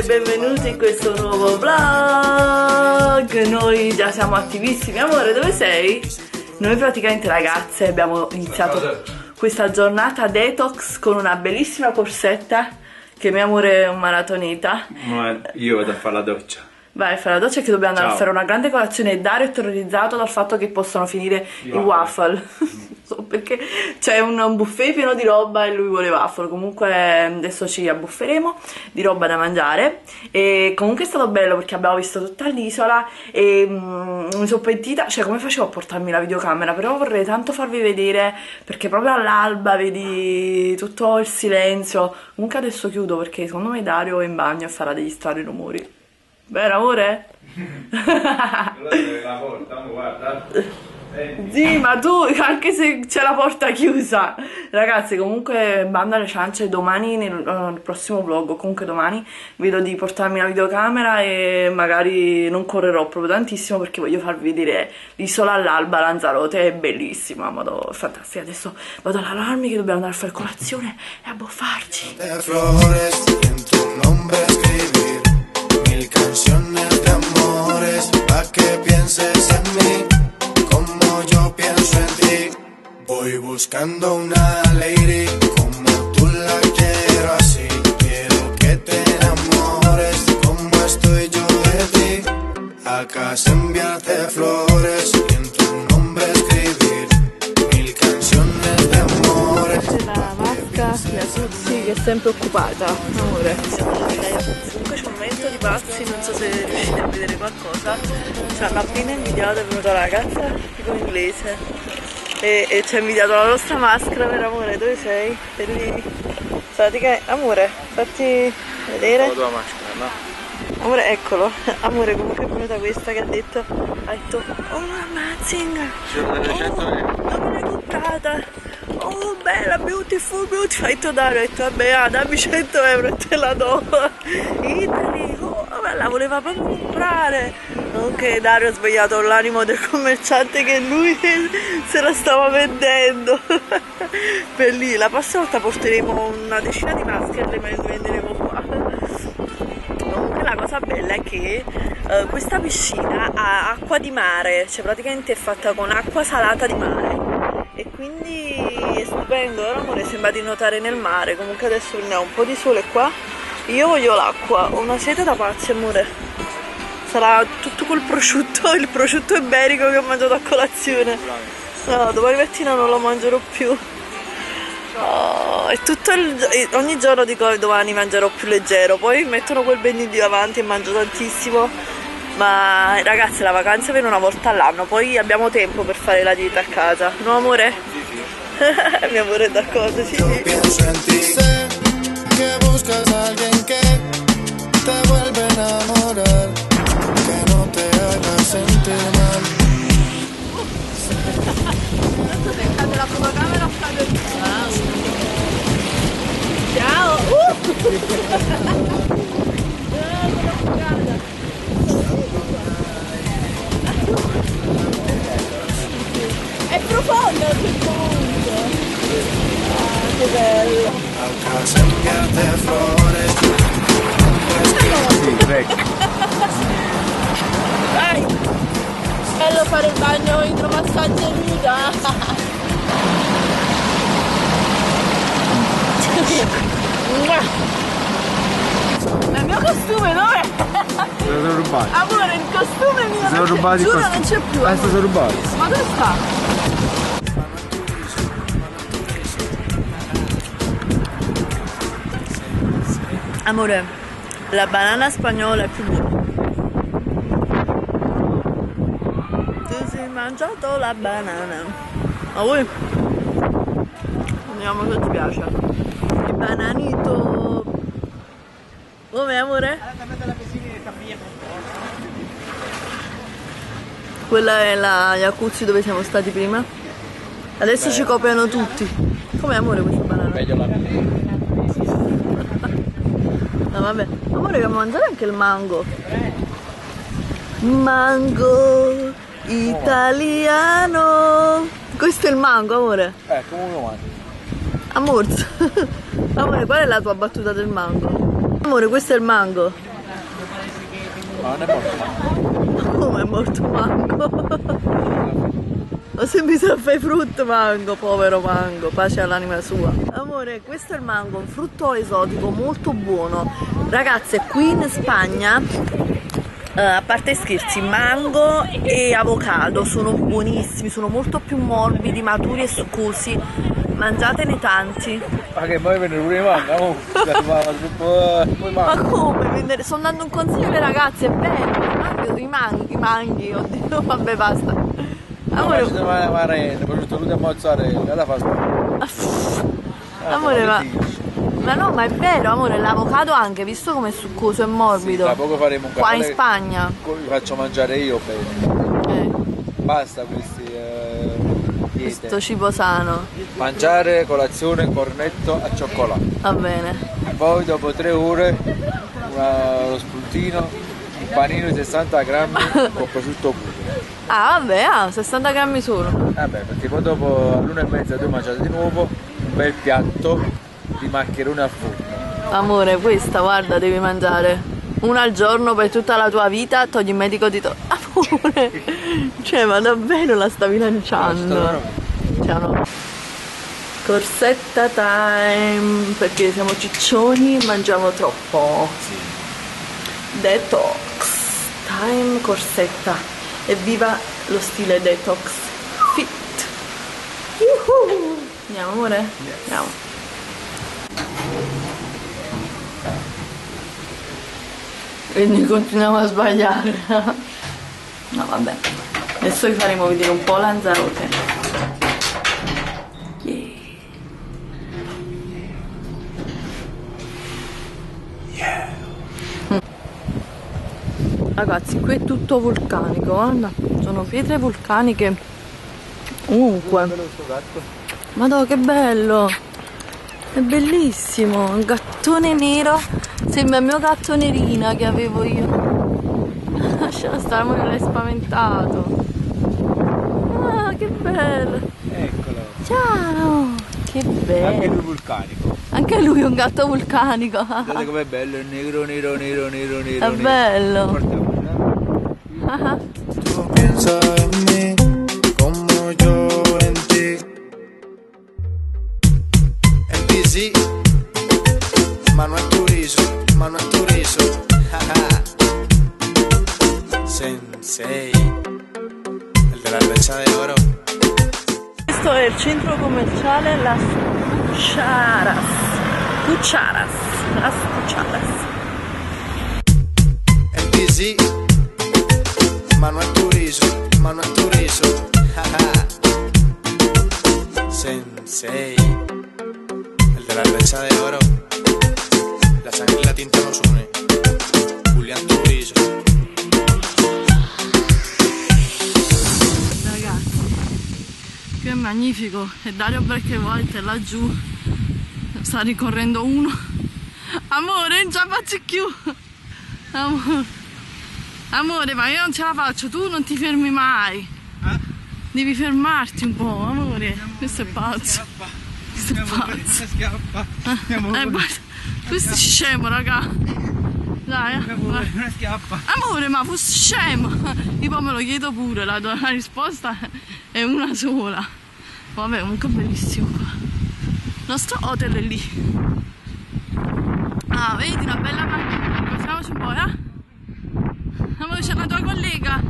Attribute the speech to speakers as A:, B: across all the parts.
A: benvenuti in questo nuovo vlog. Noi già siamo attivissimi. Amore, dove sei? Noi praticamente ragazze abbiamo iniziato questa giornata detox con una bellissima corsetta che mio amore è un maratoneta.
B: Io vado a fare la doccia.
A: Vai a fare la doccia che dobbiamo andare a fare una grande colazione. E Dario è terrorizzato dal fatto che possono finire i waffle. Perché c'è un buffet pieno di roba e lui vuole waffle. Comunque adesso ci abbufferemo di roba da mangiare. E comunque è stato bello perché abbiamo visto tutta l'isola e mi sono pentita, cioè come facevo a portarmi la videocamera, però vorrei tanto farvi vedere perché proprio all'alba vedi tutto il silenzio. Comunque adesso chiudo perché secondo me Dario è in bagno e farà degli strani rumori. Vero amore?
B: La porta, guarda.
A: Sì, ma tu, anche se c'è la porta chiusa. Ragazzi, comunque bando alle ciance, domani nel prossimo vlog, o comunque domani vedo di portarmi la videocamera e magari non correrò proprio tantissimo perché voglio farvi vedere l'isola all'alba, Lanzarote, è bellissima, modo fantastica. Adesso vado a lavarmi che dobbiamo andare a fare colazione e a buffarci.
C: Canciones de amores, pa' que pienses en mí, como yo pienso en ti. Voy buscando una lady, como tú la quiero así. Quiero que te enamores, como estoy yo de ti. A casa enviarte flores, y en tu nombre escribir mil canciones de amores.
A: La vasca, la Suzy che è sempre occupata, amore. Comunque c'è un momento di pazzi, non so se riuscite a vedere qualcosa. Ci hanno appena invidiato, è venuta la ragazza tipo inglese e ci ha invidiato la nostra maschera, vero amore? Dove sei? Bellini. Praticamente, amore, fatti vedere.
B: La tua maschera, no?
A: Amore, eccolo. Amore, comunque è venuta questa che ha detto oh Mazinga, non me l'hai buttata. Oh bella, beautiful, beautiful. Ha detto Dario, ha detto vabbè, dammi 100 euro e te la do. Italy, oh, la voleva proprio comprare. Nonché Dario ha svegliato l'animo del commerciante che lui se la stava vendendo. Per lì, la prossima volta porteremo una decina di maschere e le venderemo qua. Comunque la cosa bella è che questa piscina ha acqua di mare, cioè praticamente è fatta con acqua salata di mare. E quindi è stupendo, ora amore sembra di nuotare nel mare. Comunque adesso prendiamo un po' di sole qua. Io voglio l'acqua, ho una sete da pazzi amore. Sarà tutto quel prosciutto, il prosciutto iberico che ho mangiato a colazione. No, domani mattina non lo mangerò più. Oh, è tutto ogni giorno dico domani mangerò più leggero. Poi mettono quel benino di avanti e mangio tantissimo. Ma ragazzi la vacanza viene una volta all'anno, poi abbiamo tempo per fare la dieta a casa, no amore?
B: Sì, sì.
A: Mio amore è d'accordo, sì, sì.
C: Pienso en ti, sé que buscas a alguien que te vuelve a enamorar, que no te haga sentir mal.
A: La fotocamera ciao! È profondo a questo punto. Ah, che bello.
C: A casa enviarte flores.
B: Sì, vecchio.
A: Dai! Bello fare il bagno idromassaggio nuda. Il mio costume dov'è?
B: Se lo sono rubati.
A: Amore, il costume mio
B: Se lo sono rubati.
A: giuro non c'è più.
B: Se sono rubati.
A: Ma dove sta? Amore, la banana spagnola è più buona. Tu sei mangiato la banana. Ma voi? Vediamo se ti piace. Il bananito. Come amore? Quella è la jacuzzi dove siamo stati prima. Adesso ci copiano tutti. Come amore questa banana?
B: Meglio la mia.
A: No vabbè. Amore dobbiamo mangiare anche il mango. Mango italiano. Questo è il mango amore.
B: Come lo mangi?
A: Amore, amore, qual è la tua battuta del mango? Amore, questo è il mango.
B: Ma non è morto.
A: Come è morto Mango? Ma se mi sa fare frutto Mango, povero Mango, pace all'anima sua. Amore, questo è il mango, un frutto esotico molto buono. Ragazze, qui in Spagna, a parte scherzi, mango e avocado sono buonissimi, sono molto più morbidi, maturi e succosi. Mangiatene tanti.
B: Ma che poi prendere pure i mango?
A: Ma come? Sto dando un consiglio alle ragazze, è bello, i manghi, oddio, vabbè basta. Amore,
B: poi tutto a mozzarella, la fa
A: amore, ma no, ma è vero, amore, l'avocado anche, visto come è succoso e morbido.
B: Tra poco faremo un
A: qua in Spagna.
B: Vi faccio mangiare io bene. Basta questi
A: Questo cibo sano.
B: Mangiare colazione cornetto a cioccolato.
A: Va bene.
B: Poi dopo 3 ore lo spuntino, un panino di 60 grammi con prosciutto puro.
A: Ah vabbè, 60 grammi solo.
B: Vabbè, perché poi dopo all'1:30 tu mangiate di nuovo un bel piatto di maccherone al forno.
A: Amore, questa guarda devi mangiare una al giorno per tutta la tua vita, togli il medico di amore, cioè ma davvero la stavi lanciando? Cioè no. Corsetta time, perché siamo ciccioni e mangiamo troppo. Sì. Detox time, corsetta. Evviva lo stile detox fit. Andiamo amore? Andiamo. Quindi continuiamo a sbagliare. No vabbè, adesso vi faremo vedere un po' Lanzarote. Ragazzi, qui è tutto vulcanico, guarda, sono pietre vulcaniche ovunque. Madò che bello, è bellissimo, un gattone nero, sembra il mio gatto Nerina che avevo io. Lascialo stare, amore, l'hai spaventato. Ah, che bello.
B: Eccolo.
A: Ciao, che bello.
B: Anche lui vulcanico.
A: Anche lui è un gatto vulcanico.
B: Guardate com'è bello, è nero, nero, nero, nero, nero.
A: È bello.
C: Tú piensas en mí como yo en ti. En ti sí, ma no es tu riso, ma no es tu riso. Sensei, el de la brecha de oro.
A: Questo è il centro commerciale Las Cucharas. Las Cucharas.
C: En ti sí, ma no es tu riso, ma no es tu riso. Sensei, el de la brecha de oro. La sangre y la tinta nos une. Julián Turizo.
A: Qui è magnifico e Dario Perchevolte laggiù sta ricorrendo uno. Amore, non ce la faccio più. Amore, ma io non ce la faccio, tu non ti fermi mai. Devi fermarti un po', amore. Questo è pazzo. Questo è pazzo. Guarda, questo è scemo, raga. Dai, amore, ma fosse scemo. Io poi me lo chiedo pure, la risposta è una sola. Vabbè, comunque è bellissimo qua. Il nostro hotel è lì. Ah, vedi, una bella macchina. Passiamoci un po', Amore, c'è la tua collega.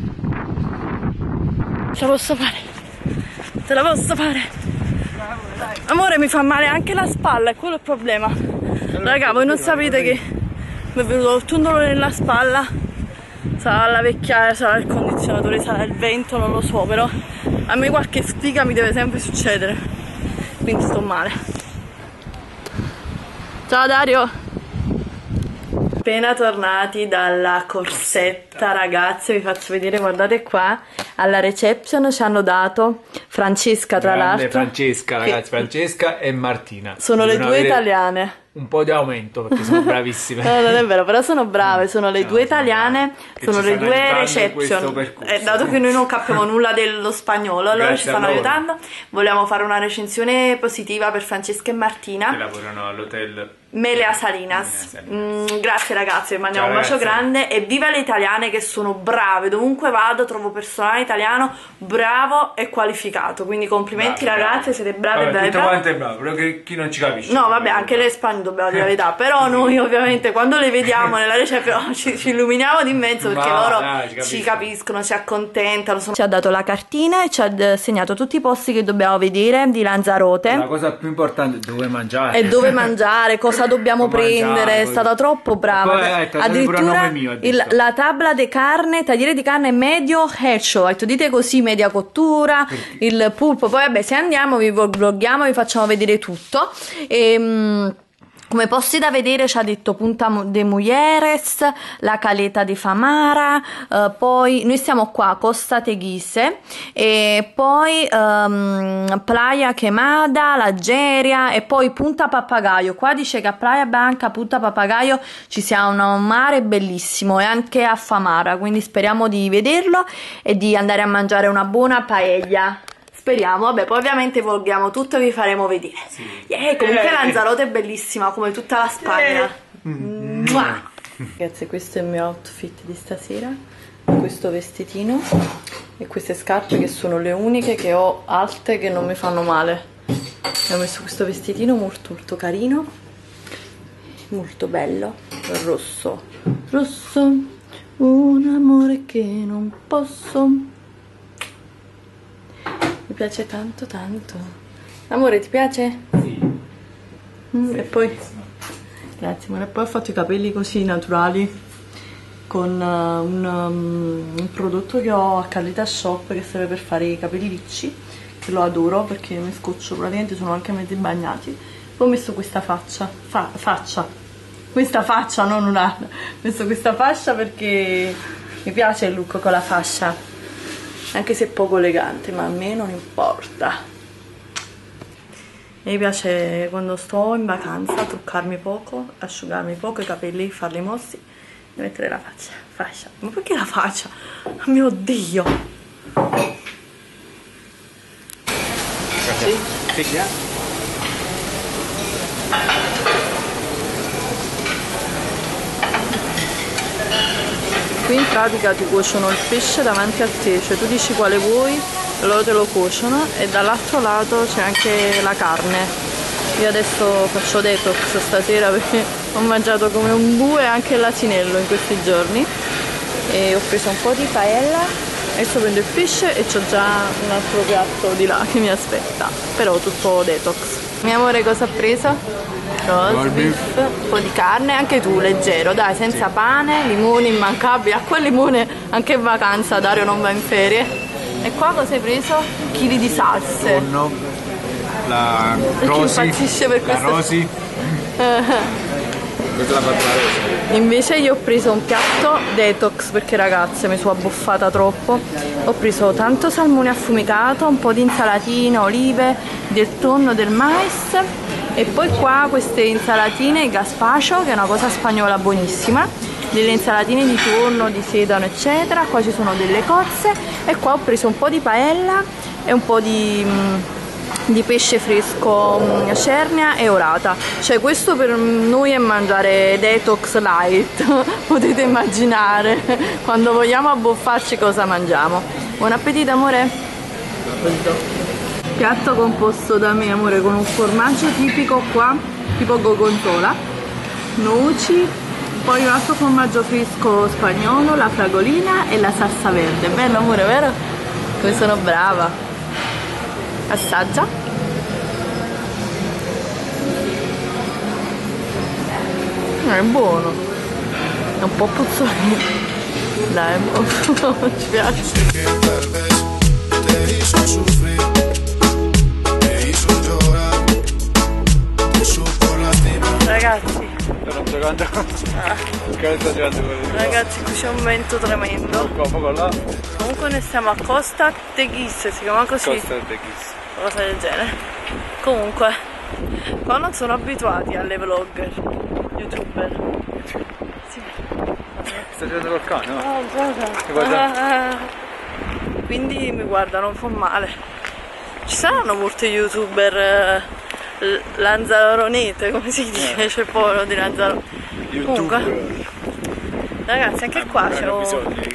A: Ce la posso fare. Ce la posso fare. Amore, mi fa male anche la spalla, è quello il problema. Raga, voi non sapete che mi è venuto tutto un dolore nella spalla. Sarà la vecchiaia, sarà il condizionatore, sarà il vento, non lo so, però a me qualche sfiga mi deve sempre succedere, quindi sto male. Ciao Dario! Appena tornati dalla corsetta, ragazze, vi faccio vedere, guardate qua, alla reception ci hanno dato Francesca, tra l'altro.
B: Francesca, ragazzi, Francesca e Martina.
A: Sono le due italiane.
B: Un po' di aumento perché sono bravissime.
A: No, non è vero, però sono brave, sono le due italiane, sono le due reception. Dato che noi non capiamo nulla dello spagnolo, allora ci stanno aiutando. Vogliamo fare una recensione positiva per Francesca e Martina.
B: Che lavorano all'hotel
A: Mele a Salinas. Grazie ragazzi, vi mandiamo un bacio grande e viva le italiane che sono brave, dovunque vado trovo personale italiano bravo e qualificato, quindi complimenti ragazze, siete brave.
B: Vabbè, tutto quanto è bravo, però che chi non ci capisce.
A: No vabbè, anche le spagne dobbiamo dire la verità, però noi ovviamente quando le vediamo nella recensione ci illuminiamo di mezzo perché loro ci capiscono, ci accontentano. Ci ha dato la cartina e ci ha segnato tutti i posti che dobbiamo vedere di Lanzarote.
B: La cosa più importante è dove mangiare.
A: E dove mangiare, cosa dobbiamo prendere, è stata troppo brava.
B: Poi,
A: addirittura la tabla di carne, tagliere di carne medio hecho, dite così, media cottura, il pulpo. Poi vabbè, se andiamo vi vloghiamo, vi facciamo vedere tutto. Come posti da vedere ci ha detto Punta de Mujeres, la Caleta di Famara, poi noi stiamo qua a Costa Teguise e poi Playa Quemada, l'Algeria e poi Punta Papagayo. Qua dice che a Playa Blanca, Punta Papagayo ci sia un mare bellissimo e anche a Famara, quindi speriamo di vederlo e di andare a mangiare una buona paella. Speriamo, vabbè, poi ovviamente vloghiamo tutto e vi faremo vedere. Comunque Lanzarote è bellissima, come tutta la Spagna. Ragazzi, questo è il mio outfit di stasera. Questo vestitino e queste scarpe che sono le uniche che ho alte che non mi fanno male. Ho messo questo vestitino molto molto carino, molto bello, rosso. Rosso, un amore che non posso. Mi piace tanto tanto. Amore, ti piace? Sì. E poi grazie amore. Poi ho fatto i capelli così naturali con un prodotto che ho a Carlita Shop che serve per fare i capelli ricci, che lo adoro perché mi scoccio, praticamente sono anche mezzi bagnati. Poi ho messo questa questa faccia, non un'altra. Ho messo questa fascia perché mi piace il look con la fascia, anche se è poco elegante, ma a me non importa. Mi piace quando sto in vacanza truccarmi poco, asciugarmi poco i capelli, farli mossi e mettere la fascia. Ma perché la faccia? Oh mio Dio!
B: Sì.
A: Qui in pratica ti cuociono il pesce davanti a te, cioè tu dici quale vuoi, loro te lo cuociono e dall'altro lato c'è anche la carne. Io adesso faccio detox stasera perché ho mangiato come un bue anche l'asinello in questi giorni e ho preso un po' di paella, adesso prendo il pesce e c'ho già un altro piatto di là che mi aspetta, però tutto detox. Mio amore, cosa ha preso? Roast beef, un po' di carne, anche tu leggero, dai, senza pane, limoni immancabili, acqua e limone anche in vacanza, Dario non va in ferie. E qua cosa hai preso? Chili di salse.
B: Tonno, la Rosi,
A: impazzisce per questo.
B: La Rosi. Questa è la fatta la Rosi.
A: Invece io ho preso un piatto detox perché ragazze mi sono abbuffata troppo. Ho preso tanto salmone affumicato, un po' di insalatina, olive, del tonno, del mais. E poi qua queste insalatine gazpacho, che è una cosa spagnola buonissima, delle insalatine di tonno, di sedano eccetera. Qua ci sono delle cozze e qua ho preso un po' di paella e un po' di pesce fresco, cernia e orata. Cioè questo per noi è mangiare detox light. Potete immaginare quando vogliamo abbuffarci cosa mangiamo. Buon appetito amore. Piatto composto da me amore con un formaggio tipico qua, tipo gorgonzola, noci, poi un altro formaggio fresco spagnolo, la fragolina e la salsa verde. Bello amore, vero? Come sono brava. Assaggia. È buono. È un po' puzzolino. Dai, è buono. Ci piace. Ragazzi, ragazzi, qui c'è un vento tremendo. Comunque noi stiamo a Costa Teguise, si chiama così? Costa Teguise, cosa del genere. Comunque qua non sono abituati alle vlogger, youtuber. Sì.
B: Sta girando col cane, no?
A: Guarda. Quindi mi guardano un po' male. Ci saranno molti youtuber Lanzaronete, come si dice? C'è il povero di Lanzarote. Comunque, ragazzi, anche qua c'è un...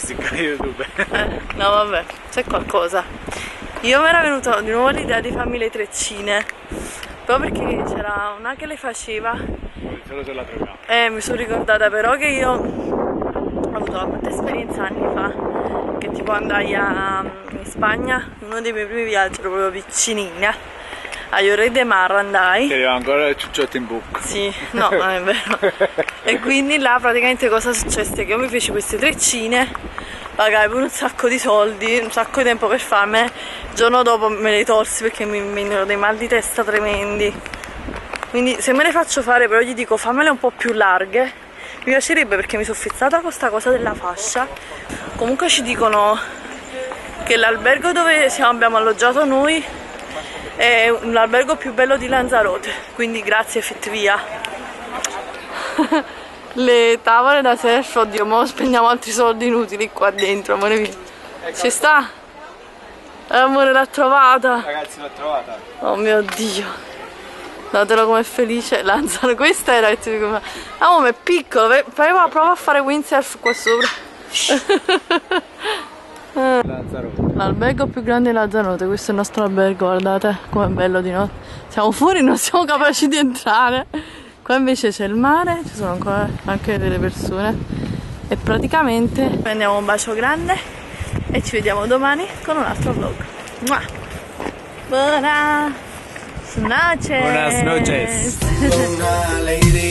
A: no vabbè, c'è qualcosa. Io mi era venuta di nuovo l'idea di farmi le treccine, proprio perché c'era una che le faceva.
B: Solo se la troviamo.
A: Mi sono ricordata però che io ho avuto una brutta esperienza anni fa, che tipo andai in Spagna, uno dei miei primi viaggi, ero proprio piccinina, a Lloret de Mar andai.
B: Che aveva ancora il ciucciotto in bocca.
A: Sì, no, non è vero. E quindi là praticamente cosa successe? Che io mi feci queste treccine, pagai pure un sacco di soldi, un sacco di tempo per farmene, il giorno dopo me le tolsi perché mi vennero dei mal di testa tremendi. Quindi se me le faccio fare, però gli dico fammele un po' più larghe, mi piacerebbe, perché mi sono fissata con questa cosa della fascia. Comunque ci dicono che l'albergo dove abbiamo alloggiato noi è l'albergo più bello di Lanzarote, quindi grazie Fitvia. Le tavole da surf, oddio, mo spendiamo altri soldi inutili qua dentro, amore mio. Ci sta? Amore, l'ha trovata.
B: Ragazzi, l'ho trovata.
A: Oh mio Dio. Guardatelo com'è felice. Lanzano. Questa era che ti dico. Ah, ma è piccolo. Prova a fare windsurf qua sopra. L'albergo più grande di Lanzarote. Questo è il nostro albergo, guardate com'è bello di notte. Siamo fuori, non siamo capaci di entrare. Qua invece c'è il mare, ci sono ancora anche delle persone. E praticamente prendiamo un bacio grande e ci vediamo domani con un altro vlog. Buona noches.
B: Buenas noches.
C: Una lady